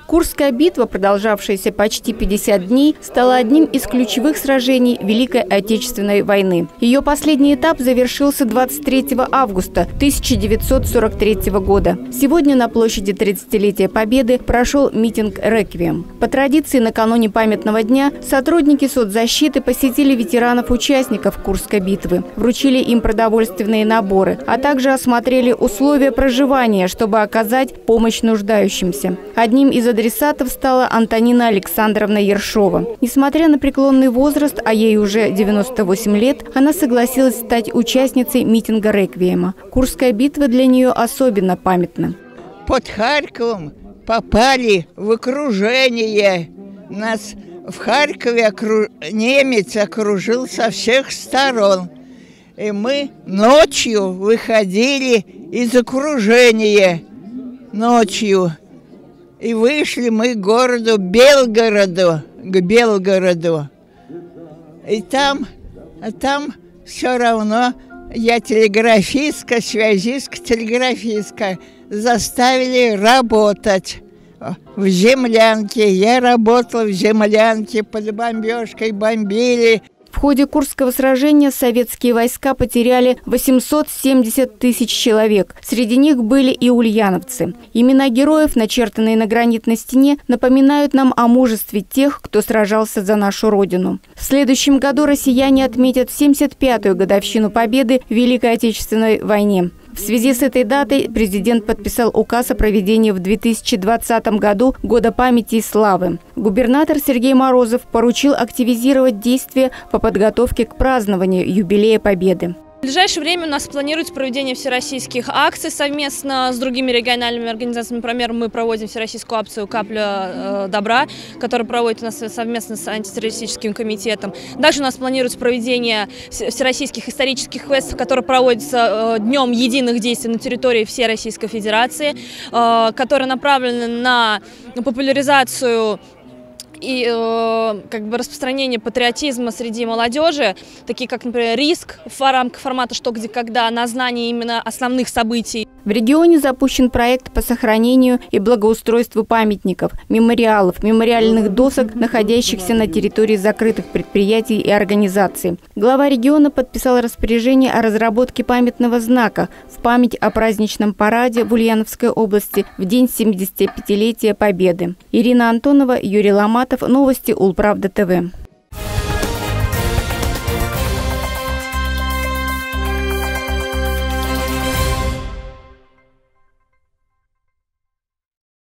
Курская битва, продолжавшаяся почти 50 дней, стала одним из ключевых сражений Великой Отечественной войны. Ее последний этап завершился 23 августа 1943 года. Сегодня на площади 30-летия Победы прошел митинг «Реквием». По традиции, накануне памятного дня сотрудники соцзащиты посетили ветеранов-участников Курской битвы, вручили им продовольственные наборы, а также осмотрели условия проживания, чтобы оказать помощь нуждающимся. Одним из адресатов стала Антонина Александровна Ершова. Несмотря на преклонный возраст, а ей уже 98 лет, она согласилась стать участницей митинга «Реквиема». Курская битва для нее особенно памятна. Под Харьковом попали в окружение. Нас в Харькове немец окружил со всех сторон. И мы ночью выходили из окружения. Ночью. И вышли мы к городу Белгороду, И там все равно я телеграфистка, связистка, телеграфистка. Заставили работать в землянке. Я работала в землянке, под бомбежкой бомбили. В ходе Курского сражения советские войска потеряли 870 тысяч человек. Среди них были и ульяновцы. Имена героев, начертанные на гранитной стене, напоминают нам о мужестве тех, кто сражался за нашу Родину. В следующем году россияне отметят 75-ю годовщину Победы в Великой Отечественной войне. В связи с этой датой президент подписал указ о проведении в 2020 году Года памяти и славы. Губернатор Сергей Морозов поручил активизировать действия по подготовке к празднованию юбилея Победы. В ближайшее время у нас планируется проведение всероссийских акций совместно с другими региональными организациями. Например, мы проводим всероссийскую акцию «Капля добра», которую проводит у нас совместно с антитеррористическим комитетом. Также у нас планируется проведение всероссийских исторических квестов, которые проводятся Днем единых действий на территории всей Российской Федерации, которые направлены на популяризацию и распространение патриотизма среди молодежи, такие как, например, РИСК в рамках формата «Что, где, когда», на знание именно основных событий. В регионе запущен проект по сохранению и благоустройству памятников, мемориалов, мемориальных досок, находящихся на территории закрытых предприятий и организаций. Глава региона подписал распоряжение о разработке памятного знака в память о праздничном параде в Ульяновской области в день 75-летия Победы. Ирина Антонова, Юрий Ломатов. Новости Улправда ТВ.